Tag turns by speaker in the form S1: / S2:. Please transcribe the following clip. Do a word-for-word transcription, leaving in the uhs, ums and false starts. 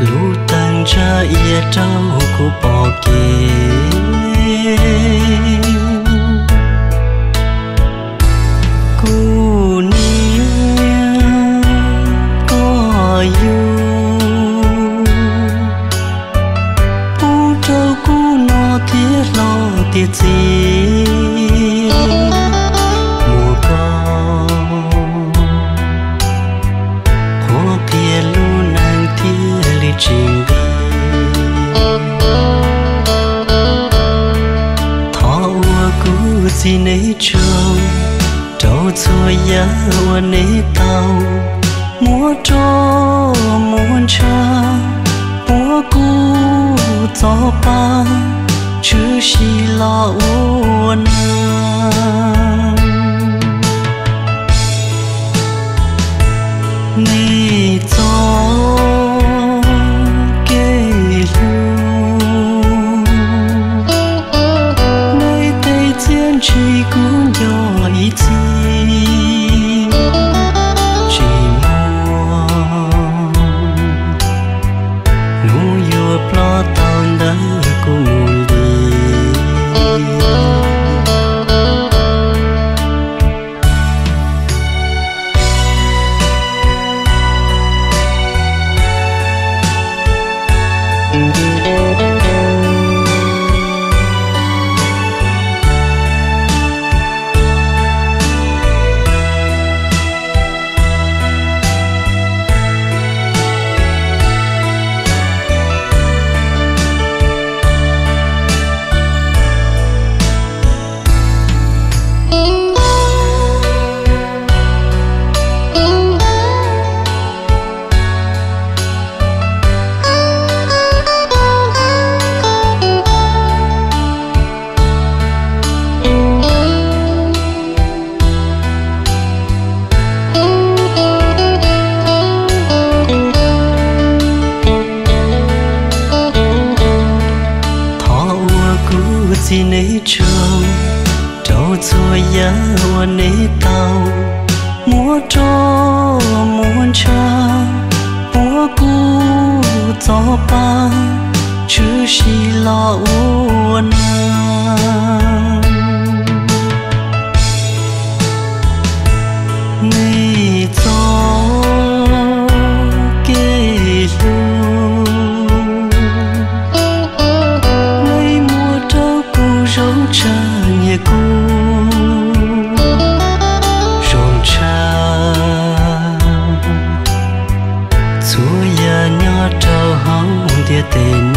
S1: lũ tăng cha ia trâu của bò kia cô nia có yêu bố trâu cô nó thiết lo tiệt gì mùa con hoa kia lu nàng thiết li trình gì nấy trâu trâu xua giá hoa nấy tàu múa trâu muốn cha múa cu gió ba chứ xì lo uốn nấy gió chỉ cũng nhỏ ít gì chỉ mua nụ yêu lo tao đã cùng đi gì nấy trâu trâu xua giá hoa nấy tàu múa trâu muốn cha múa cu gió ba chứ xì lo uốn nấy gió kê lu rau cha nhẹ cu rong cha chúa ya nhỏ trâu hông địa tên